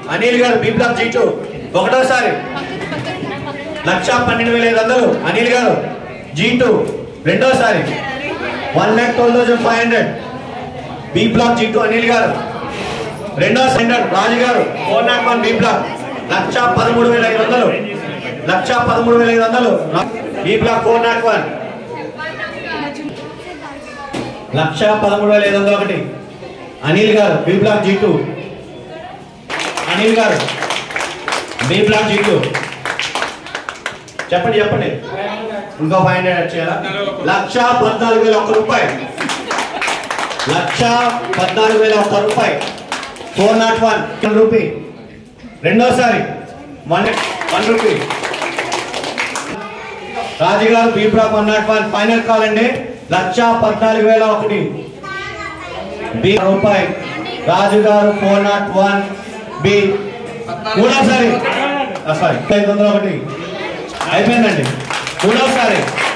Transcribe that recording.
అనిల్ గారు B black G2 ఒకటోసారి 1,12,500 అనిల్ గారు G2 రెండోసారి 1,12,500 బి బ్లాక్ G2 అనిల్ గారు రెండోసారి రాజు గారు 401 B block 1,13,500 1,13,500 B block 401 1,13,501 Anil గారు బి బ్లాక్ G2 అనిల్ గారు బి బ్లాక్ G2 చెప్పండి చెప్పండి ఇంకో 500 యాడ్ చేయాలా 1,14,001 రూపాయలు 1,14,001 రూపాయలు 401 రూపీ రెండోసారి 1 రూపీ రాజు గారు బి బ్లాక్ 101 ఫైనల్ కాల్ అండి 1,14,001 బి రూపాయలు రాజు గారు 401 బి మూడోసారి సారీ 501 అయిపోయిందండి మూడోసారి